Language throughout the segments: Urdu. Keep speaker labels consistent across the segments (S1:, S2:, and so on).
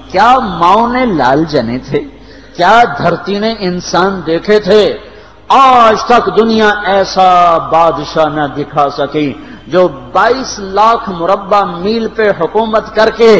S1: کیا ماؤں نے لال جنے تھے؟ کیا دھرتی نے انسان دیکھے تھے؟ آج تک دنیا ایسا بادشاہ نہ دکھا سکی جو 22 لاکھ مربع میل پہ حکومت کر کے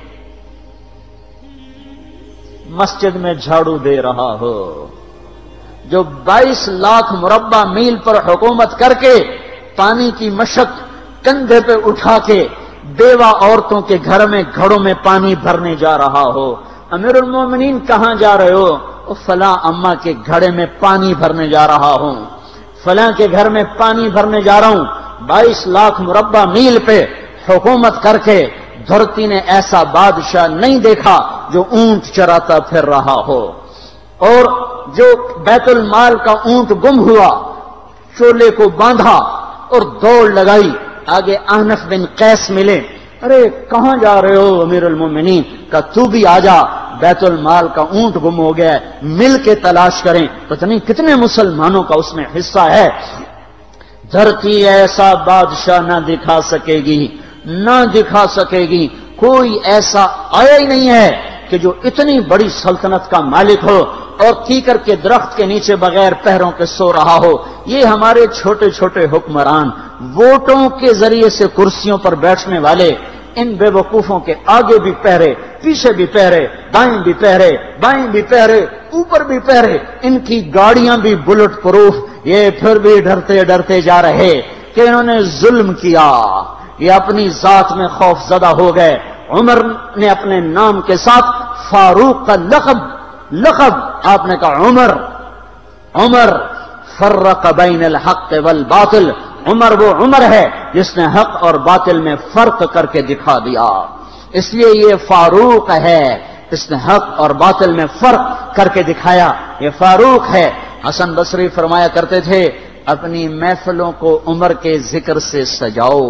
S1: مسجد میں جھاڑو دے رہا ہو، جو 22 لاکھ مربع میل پر حکومت کر کے پانی کی مشق کندھے پہ اٹھا کے بیوہ عورتوں کے گھر میں گھڑوں میں پانی بھرنے جا رہا ہو۔ امیر المومنین کہاں جا رہے ہو؟ فلاں اماں کے گھڑے میں پانی بھرنے جا رہا ہوں، فلاں کے گھر میں پانی بھرنے جا رہا ہوں۔ 22 لاکھ مربع میل پہ حکومت کر کے دھرتی نے ایسا بادشاہ نہیں دیکھا جو اونٹ چراتا پھر رہا ہو، اور جو بیت المال کا اونٹ گم ہوا چولے کو باندھا اور دوڑ لگائی، آگے احنف بن قیس ملے، ارے کہاں جا رہے ہو امیر المومنین؟ کہ تو بھی آ جا، بیت المال کا اونٹ گم ہو گیا ہے، مل کے تلاش کریں۔ پتہ نہیں کتنے مسلمانوں کا اس میں حصہ ہے۔ دھرتی ایسا بادشاہ نہ دکھا سکے گی، نہ دکھا سکے گی، کوئی ایسا آیا ہی نہیں ہے کہ جو اتنی بڑی سلطنت کا مالک ہو اور کیکر کے درخت کے نیچے بغیر پیروں کے سو رہا ہو۔ یہ ہمارے چھوٹے چھوٹے حکمران، ووٹوں کے ذریعے سے کرسیوں پر بیٹھنے والے، ان بے وقوفوں کے آگے بھی پہرے، پیچھے بھی پہرے، دائیں بھی پہرے، بائیں بھی پہرے، اوپر بھی پہرے، ان کی گاڑیاں بھی بلٹ پروف، یہ پھر بھی ڈرتے ڈرتے جا رہے کہ انہوں نے ظلم کیا، یہ اپنی ذات میں خوف زدہ ہو گئے۔ عمر نے اپنے نام کے ساتھ فاروق کا لقب آپ نے کہا عمر فرق بین الحق والباطل، عمر وہ عمر ہے جس نے حق اور باطل میں فرق کر کے دکھا دیا، اس لیے یہ فاروق ہے، اس نے حق اور باطل میں فرق کر کے دکھایا، یہ فاروق ہے۔ حسن بصری فرمایا کرتے تھے اپنی محفلوں کو عمر کے ذکر سے سجاؤ۔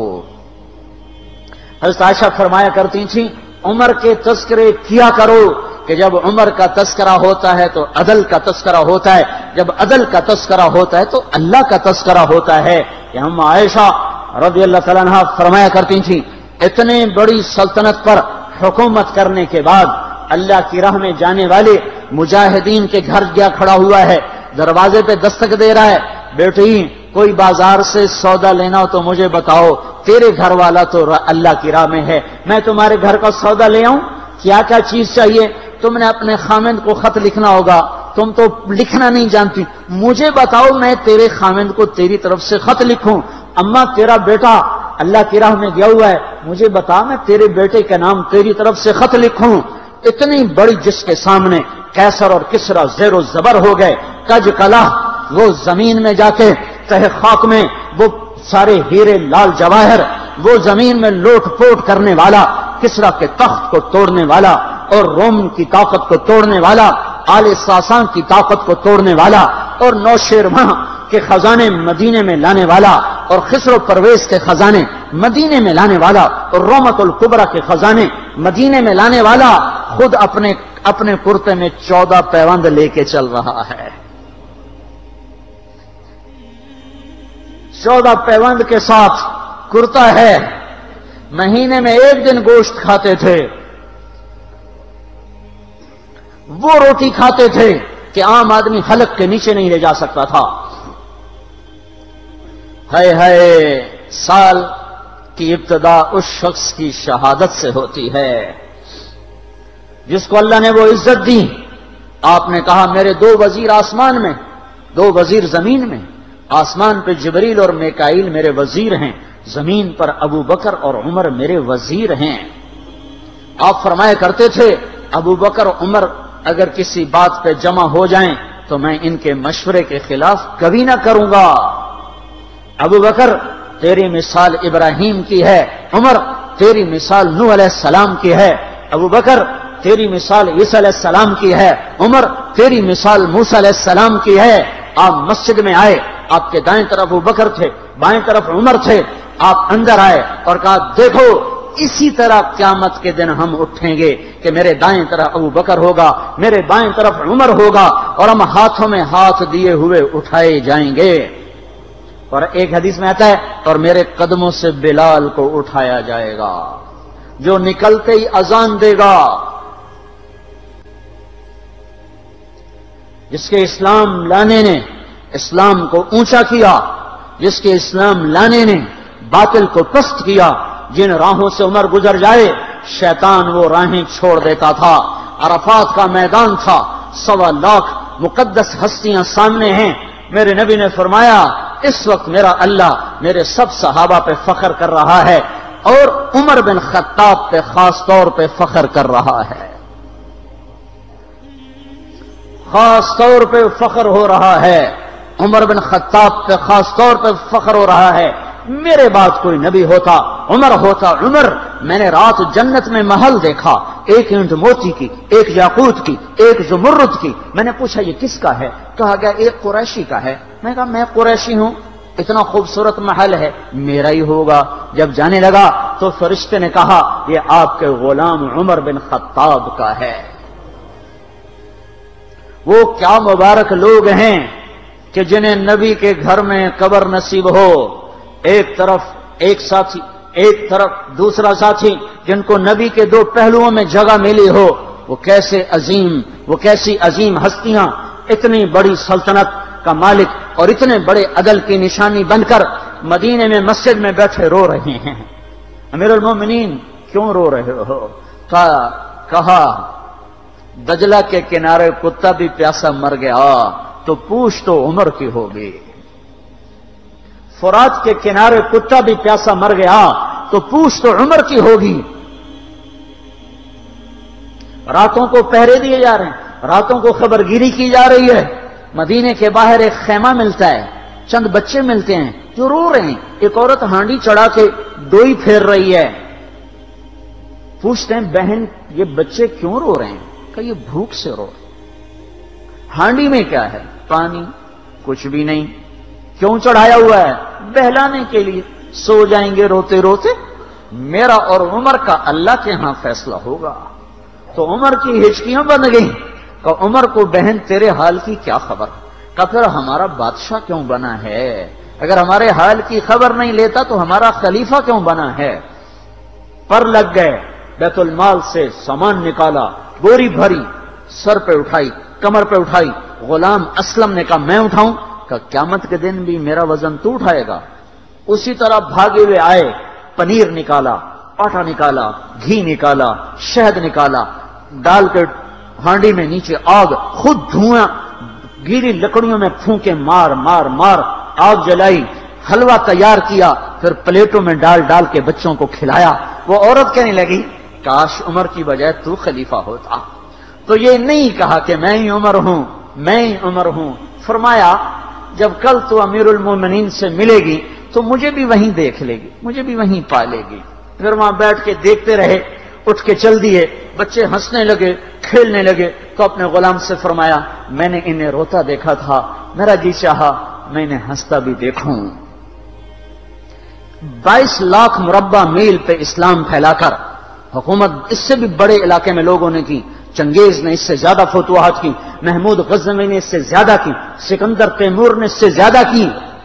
S1: حضرت عائشہ فرمایا کرتی تھیں عمر کے تذکرے کیا کرو کہ جب عمر کا تذکرہ ہوتا ہے تو عدل کا تذکرہ ہوتا ہے، جب عدل کا تذکرہ ہوتا ہے تو اللہ کا تذکرہ ہوتا ہے۔ کہ ہم عائشہ رضی اللہ تعالیٰ عنہ فرمایا کرتی تھیں اتنے بڑی سلطنت پر حکومت کرنے کے بعد اللہ کی راہ میں جانے والے مجاہدین کے گھر گیا کھڑا ہوا ہے، دروازے پہ دستک دے رہا ہے، بیٹی کوئی بازار سے سودا لینا ہو تو مجھے بتاؤ، تیرے گھر والا تو اللہ کی راہ میں ہے، میں تمہارے گھر کا سودا لے آؤں، کیا کیا چیز چاہیے؟ تم نے اپنے خامند کو خط لکھنا ہوگا، تم تو لکھنا نہیں جانتی، مجھے بتاؤ میں تیرے خامند کو تیری طرف سے خط لکھوں۔ اما تیرا بیٹا اللہ کی راہ میں گیا ہوا ہے، مجھے بتا میں تیرے بیٹے کے نام تیری طرف سے خط لکھوں۔ اتنی بڑی جس کے سامنے قیصر اور کسرا زیر و زبر ہو گئے، کج کلا، وہ زمین میں جا کے تہ خاک میں وہ سارے ہیرے لال جواہر، وہ زمین میں لوٹ پوٹ کرنے والا، کسرا کے تخت کو توڑنے والا اور روم کی طاقت کو توڑنے والا، آل ساسان کی طاقت کو توڑنے والا اور نوشیروان کے خزانے مدینے میں لانے والا اور خسرو پرویز کے خزانے مدینے میں لانے والا اور رومت الکبرا کے خزانے مدینے میں لانے والا خود اپنے کرتے میں 14 پیوند لے کے چل رہا ہے۔ 14 پیوند کے ساتھ کرتا ہے، مہینے میں 1 دن گوشت کھاتے تھے، وہ روٹی کھاتے تھے کہ عام آدمی حلق کے نیچے نہیں لے جا سکتا تھا۔ ہے سال کی ابتدا اس شخص کی شہادت سے ہوتی ہے جس کو اللہ نے وہ عزت دی۔ آپ نے کہا میرے 2 وزیر آسمان میں، 2 وزیر زمین میں، آسمان پہ جبریل اور میکائیل میرے وزیر ہیں، زمین پر ابو بکر اور عمر میرے وزیر ہیں۔ آپ فرمایا کرتے تھے ابو بکر عمر اگر کسی بات پہ جمع ہو جائیں تو میں ان کے مشورے کے خلاف کبھی نہ کروں گا۔ ابو بکر تیری مثال ابراہیم کی ہے، عمر تیری مثال نوح علیہ السلام کی ہے، ابو بکر تیری مثال عیسیٰ علیہ السلام کی ہے، عمر تیری مثال موسیٰ علیہ السلام کی ہے۔ آپ مسجد میں آئے، آپ کے دائیں طرف ابو بکر تھے، بائیں طرف عمر تھے، آپ اندر آئے اور کہا دیکھو اسی طرح قیامت کے دن ہم اٹھیں گے کہ میرے دائیں طرف ابو بکر ہوگا، میرے بائیں طرف عمر ہوگا اور ہم ہاتھوں میں ہاتھ دیے ہوئے اٹھائے جائیں گے۔ اور ایک حدیث میں آتا ہے اور میرے قدموں سے بلال کو اٹھایا جائے گا جو نکلتے ہی اذان دے گا، جس کے اسلام لانے نے اسلام کو اونچا کیا، جس کے اسلام لانے نے باطل کو پست کیا، جن راہوں سے عمر گزر جائے شیطان وہ راہیں چھوڑ دیتا تھا۔ عرفات کا میدان تھا، 1.25 لاکھ مقدس ہستیاں سامنے ہیں۔ میرے نبی نے فرمایا اس وقت میرا اللہ میرے سب صحابہ پہ فخر کر رہا ہے اور عمر بن خطاب پہ خاص طور پہ فخر کر رہا ہے، خاص طور پہ فخر ہو رہا ہے، عمر بن خطاب پہ خاص طور پہ فخر ہو رہا ہے۔ میرے بعد کوئی نبی ہوتا عمر ہوتا۔ عمر، میں نے رات جنت میں محل دیکھا، ایک اینٹ موتی کی، ایک یاقوت کی، ایک زمرد کی۔ میں نے پوچھا یہ کس کا ہے؟ کہا گیا ایک قریشی کا ہے۔ میں کہا میں قریشی ہوں، اتنا خوبصورت محل ہے، میرا ہی ہوگا۔ جب جانے لگا تو فرشتے نے کہا یہ آپ کے غلام عمر بن خطاب کا ہے۔ وہ کیا مبارک لوگ ہیں کہ جنہیں نبی کے گھر میں قبر نصیب ہو، ایک طرف ایک ساتھی، ایک طرف دوسرا ساتھی، جن کو نبی کے دو پہلوؤں میں جگہ ملی ہو۔ وہ کیسی عظیم ہستیاں اتنی بڑی سلطنت کا مالک اور اتنے بڑے عدل کی نشانی بن کر مدینے میں مسجد میں بیٹھے رو رہے ہیں۔ امیر المومنین کیوں رو رہے ہو؟ کہا دجلہ کے کنارے کتا بھی پیاسا مر گیا تو پوچھ تو عمر کی ہوگی، فرات کے کنارے کتا بھی پیاسا مر گیا تو پوچھ تو عمر کی ہوگی۔ راتوں کو پہرے دیے جا رہے ہیں، راتوں کو خبرگیری کی جا رہی ہے۔ مدینے کے باہر ایک خیمہ ملتا ہے، چند بچے ملتے ہیں جو رو رہے ہیں۔ ایک عورت ہانڈی چڑھا کے ڈوئی پھیر رہی ہے۔ پوچھتے ہیں بہن یہ بچے کیوں رو رہے ہیں؟ کہ یہ بھوک سے رو رہے ہیں۔ ہانڈی میں کیا ہے؟ پانی، کچھ بھی نہیں۔ کیوں چڑھایا ہوا ہے؟ بہلانے کے لیے، سو جائیں گے روتے روتے، میرا اور عمر کا اللہ کے ہاں فیصلہ ہوگا۔ تو عمر کی ہچکیاں بن گئیں کہ عمر کو بہن تیرے حال کی کیا خبر؟ کہ پھر ہمارا بادشاہ کیوں بنا ہے؟ اگر ہمارے حال کی خبر نہیں لیتا تو ہمارا خلیفہ کیوں بنا ہے؟ پر لگ گئے، بیت المال سے سامان نکالا، بوری بھری، سر پہ اٹھائی، کمر پہ اٹھائی۔ غلام اسلم نے کہا میں اٹھاؤں؟ کہ قیامت کے دن بھی میرا وزن تو اٹھائے گا۔ اسی طرح بھاگے ہوئے آئے، پنیر نکالا، آٹا نکالا، گھی نکالا، شہد نکالا، ڈال کے ہانڈی میں نیچے آگ، خود دھواں گیلی لکڑیوں میں پھونکے مار مار مار آگ جلائی، حلوہ تیار کیا، پھر پلیٹوں میں ڈال ڈال کے بچوں کو کھلایا۔ وہ عورت کہنے لگی کاش عمر کی بجائے تو خلیفہ ہوتا۔ تو یہ نہیں کہا کہ میں ہی عمر ہوں، میں ہی عمر ہوں۔ فرمایا جب کل تو امیر المومنین سے ملے گی تو مجھے بھی وہیں دیکھ لے گی، مجھے بھی وہیں پا لے گی۔ پھر وہاں بیٹھ کے دیکھتے رہے، اٹھ کے چل دیے۔ بچے ہنسنے لگے، کھیلنے لگے تو اپنے غلام سے فرمایا میں نے انہیں روتا دیکھا تھا، میرا جی چاہا میں انہیں ہنستا بھی دیکھوں۔ 22 لاکھ مربع میل پہ اسلام پھیلا کر حکومت اس سے بھی بڑے علاقے میں لوگوں نے کی۔ چنگیز نے اس سے زیادہ فتوحات کی، محمود غزنوی نے اس سے زیادہ کی، سکندر تیمور نے اس سے زیادہ کی۔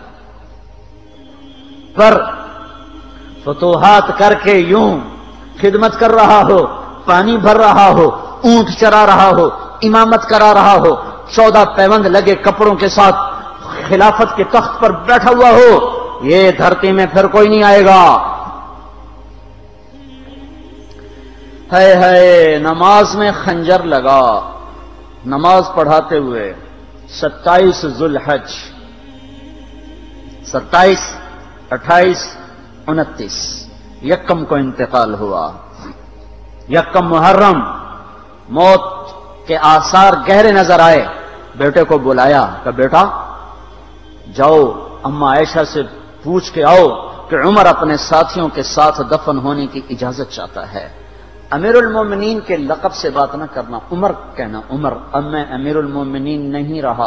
S1: پر فتوحات کر کے یوں خدمت کر رہا ہو، پانی بھر رہا ہو، اونٹ چرا رہا ہو، امامت کرا رہا ہو، 14 پیوند لگے کپڑوں کے ساتھ خلافت کے تخت پر بیٹھا ہوا ہو، یہ دھرتی میں پھر کوئی نہیں آئے گا۔ ہے نماز میں خنجر لگا، نماز پڑھاتے ہوئے 27 ذوالحج، 27، 28، 29 یکم کو انتقال ہوا۔ یکم محرم موت کے آثار گہرے نظر آئے۔ بیٹے کو بلایا کہ بیٹا جاؤ اما عائشہ سے پوچھ کے آؤ کہ عمر اپنے ساتھیوں کے ساتھ دفن ہونے کی اجازت چاہتا ہے۔ امیر المومنین کے لقب سے بات نہ کرنا، عمر کہنا، عمر، اب میں امیر المومنین نہیں رہا۔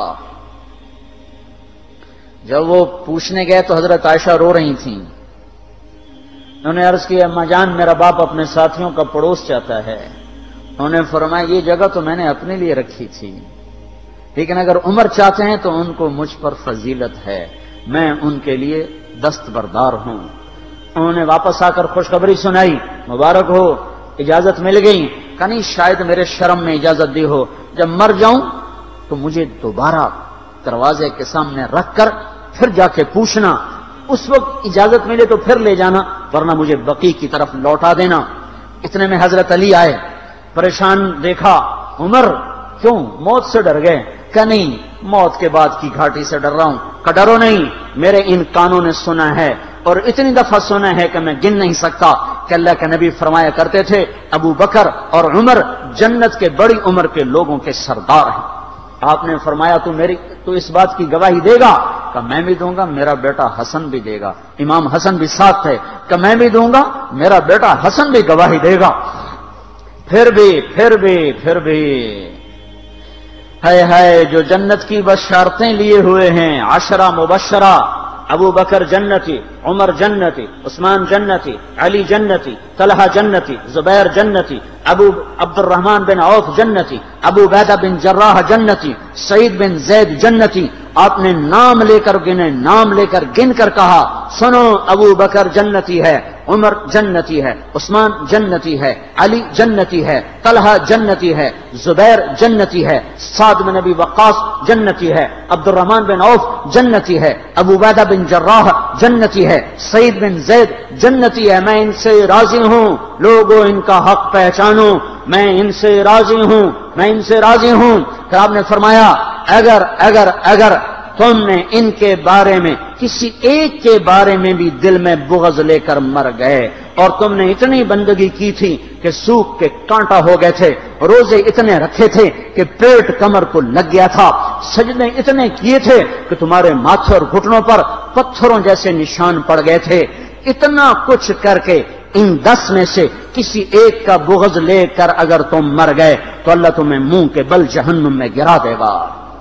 S1: جب وہ پوچھنے گئے تو حضرت عائشہ رو رہی تھیں۔ انہوں نے عرض کیا اما جان میرا باپ اپنے ساتھیوں کا پڑوس چاہتا ہے۔ انہوں نے فرمایا یہ جگہ تو میں نے اپنے لیے رکھی تھی، لیکن اگر عمر چاہتے ہیں تو ان کو مجھ پر فضیلت ہے، میں ان کے لیے دستبردار ہوں۔ انہوں نے واپس آ کر خوشخبری سنائی، مبارک ہو اجازت مل گئی۔ کہ نہیں شاید میرے شرم میں اجازت دی ہو، جب مر جاؤں تو مجھے دوبارہ دروازے کے سامنے رکھ کر پھر جا کے پوچھنا، اس وقت اجازت ملے تو پھر لے جانا، ورنہ مجھے بقیع کی طرف لوٹا دینا۔ اتنے میں حضرت علی آئے، پریشان دیکھا، عمر کیوں موت سے ڈر گئے؟ کہ نہیں، موت کے بعد کی گھاٹی سے ڈر رہا ہوں۔ کہ ڈرو نہیں، میرے ان کانوں نے سنا ہے اور اتنی دفعہ سنا ہے کہ میں گن نہیں سکتا کہ اللہ کے نبی فرمایا کرتے تھے ابو بکر اور عمر جنت کے بڑی عمر کے لوگوں کے سردار ہیں۔ آپ نے فرمایا تو اس بات کی گواہی دے گا؟ کہ میں بھی دوں گا، میرا بیٹا حسن بھی دے گا۔ امام حسن بھی ساتھ تھے۔ کہ میں بھی دوں گا، میرا بیٹا حسن بھی گواہی دے گا۔ پھر بھی ہے جو جنت کی بشارتیں لیے ہوئے ہیں، 10 مبشرہ، ابو بکر جنتی، عمر جنتی، عثمان جنتی، علی جنتی، طلحہ جنتی، زبیر جنتی، ابو عبد الرحمن بن عوف جنتی، ابو عبیدہ بن جراح جنتی، سعید بن زید جنتی۔ آپ نے نام لے کر گنے، نام لے کر گن کر کہا، سنو ابو بکر جنتی ہے، عمر جنتی ہے، عثمان جنتی ہے، علی جنتی ہے، طلحہ جنتی ہے، زبیر جنتی ہے، سعد بن ابی وقاص جنتی ہے، عبد الرحمن بن عوف جنتی ہے، ابو عبیدہ بن جراح جنتی ہے، سعید بن زید جنتی ہے۔ میں ان سے راضی ہوں، لوگوں ان کا حق پہچانو، میں ان سے راضی ہوں، میں ان سے راضی ہوں۔ پھر آپ نے فرمایا اگر تم نے ان کے بارے میں کسی ایک کے بارے میں بھی دل میں بغض لے کر مر گئے، اور تم نے اتنی بندگی کی تھی کہ سوکھ کے کانٹا ہو گئے تھے، روزے اتنے رکھے تھے کہ پیٹ کمر کو لگ گیا تھا، سجدے اتنے کیے تھے کہ تمہارے ماتھے اور گھٹنوں پر پتھروں جیسے نشان پڑ گئے تھے، اتنا کچھ کر کے ان 10 میں سے کسی ایک کا بغض لے کر اگر تم مر گئے تو اللہ تمہیں منہ کے بل جہنم میں گرا دے گا۔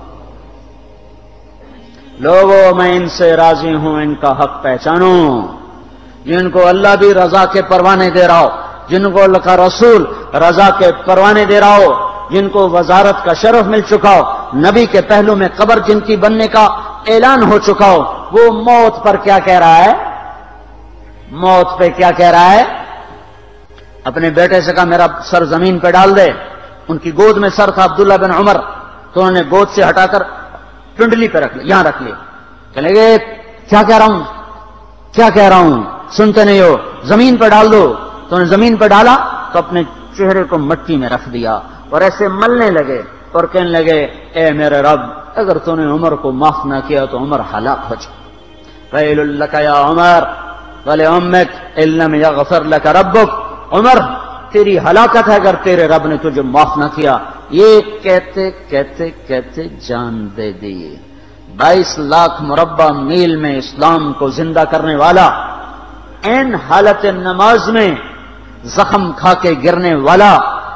S1: لوگوں میں ان سے راضی ہوں، ان کا حق پہچانو، جن کو اللہ بھی رضا کے پروانے دے رہا ہو، جن کو اللہ کا رسول رضا کے پروانے دے رہا ہو، جن کو وزارت کا شرف مل چکا ہو، نبی کے پہلو میں قبر جن کی بننے کا اعلان ہو چکا ہو، وہ موت پر کیا کہہ رہا ہے؟ موت پہ کیا کہہ رہا ہے؟ اپنے بیٹے سے کہا میرا سر زمین پہ ڈال دے۔ ان کی گود میں سر تھا عبداللہ بن عمر، تو انہوں نے گود سے ہٹا کر پنڈلی پہ رکھ لیا، یہاں رکھ لیا۔ کہنے لگے کیا کہہ رہا ہوں، کیا کہہ رہا ہوں، سنتے نہیں ہو، زمین پہ ڈال دو۔ تو انہوں نے زمین پہ ڈالا تو اپنے چہرے کو مٹی میں رکھ دیا اور ایسے ملنے لگے اور کہنے لگے اے میرے رب، اگر تو نے عمر کو معاف نہ کیا تو عمر ہلاک ہو جائے۔ ویل لک یا عمر ولامک ان لم یغفر لک ربک، عمر تیری ہلاکت ہے اگر تیرے رب نے تجھے معاف نہ کیا۔ یہ کہتے کہتے کہتے جان دے دی۔ 22 لاکھ مربع میل میں اسلام کو زندہ کرنے والا، این حالت نماز میں زخم کھا کے گرنے والا،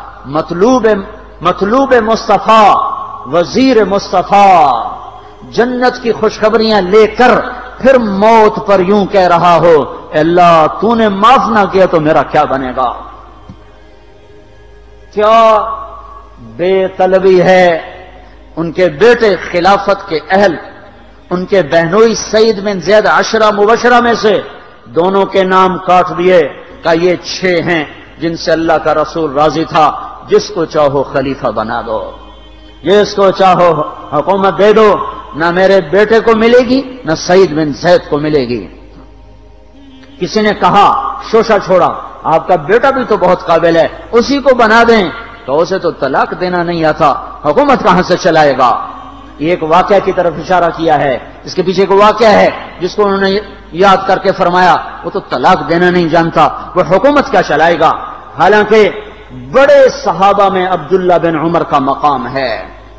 S1: مطلوب مصطفیٰ، وزیر مصطفیٰ، جنت کی خوشخبریاں لے کر پھر موت پر یوں کہہ رہا ہو اللہ تو نے معاف نہ کیا تو میرا کیا بنے گا؟ کیا بے طلبی ہے۔ ان کے بیٹے خلافت کے اہل، ان کے بہنوئی سعید بن زید 10 مبشرہ میں سے دونوں کے نام کاٹ دیے کہ یہ 6 ہیں جن سے اللہ کا رسول راضی تھا، جس کو چاہو خلیفہ بنا دو، جس کو چاہو حکومت دے دو، نہ میرے بیٹے کو ملے گی نہ سعید بن زید کو ملے گی۔ کسی نے کہا شوشہ چھوڑا، آپ کا بیٹا بھی تو بہت قابل ہے، اسی کو بنا دیں، تو اسے تو طلاق دینا نہیں آتا، حکومت کہاں سے چلائے گا؟ یہ ایک واقعہ کی طرف اشارہ کیا ہے، اس کے پیچھے ایک واقعہ ہے جس کو انہوں نے یاد کر کے فرمایا وہ تو طلاق دینا نہیں جانتا، وہ حکومت کیا چلائے گا؟ حالانکہ بڑے صحابہ میں عبداللہ بن عمر کا مقام ہے۔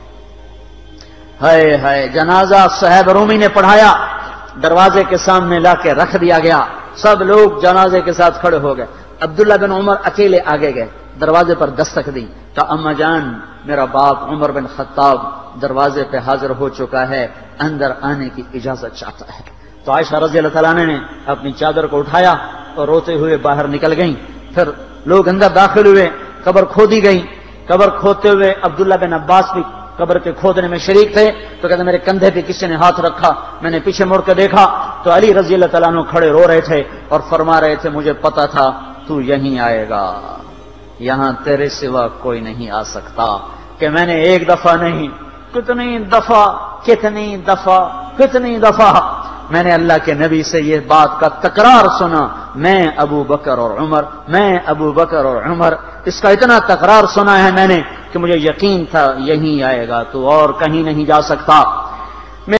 S1: ہے جنازہ صہیب رومی نے پڑھایا، دروازے کے سامنے لا کے رکھ دیا گیا، سب لوگ جنازے کے ساتھ کھڑے ہو گئے، عبداللہ بن عمر اکیلے آگے گئے، دروازے پر دستک دی کہ اما جان میرا باپ عمر بن خطاب دروازے پہ حاضر ہو چکا ہے، اندر آنے کی اجازت چاہتا ہے۔ تو عائشہ رضی اللہ تعالیٰ نے اپنی چادر کو اٹھایا اور روتے ہوئے باہر نکل گئیں۔ پھر لوگ اندر داخل ہوئے، قبر کھودی گئی، قبر کھودتے ہوئے عبداللہ بن عباس بھی قبر کے کھودنے میں شریک تھے، تو کہتے میرے کندھے پہ کسی نے ہاتھ رکھا، میں نے پیچھے مڑ کے دیکھا تو علی رضی اللہ تعالیٰ عنہ کھڑے رو رہے تھے اور فرما رہے تھے مجھے پتا تھا تو یہیں آئے گا، یہاں تیرے سوا کوئی نہیں آ سکتا، کہ میں نے ایک دفعہ نہیں کتنی دفعہ میں نے اللہ کے نبی سے یہ بات کا تکرار سنا، میں ابو بکر اور عمر، اس کا اتنا تکرار سنا ہے میں نے کہ مجھے یقین تھا یہیں آئے گا، تو اور کہیں نہیں جا سکتا۔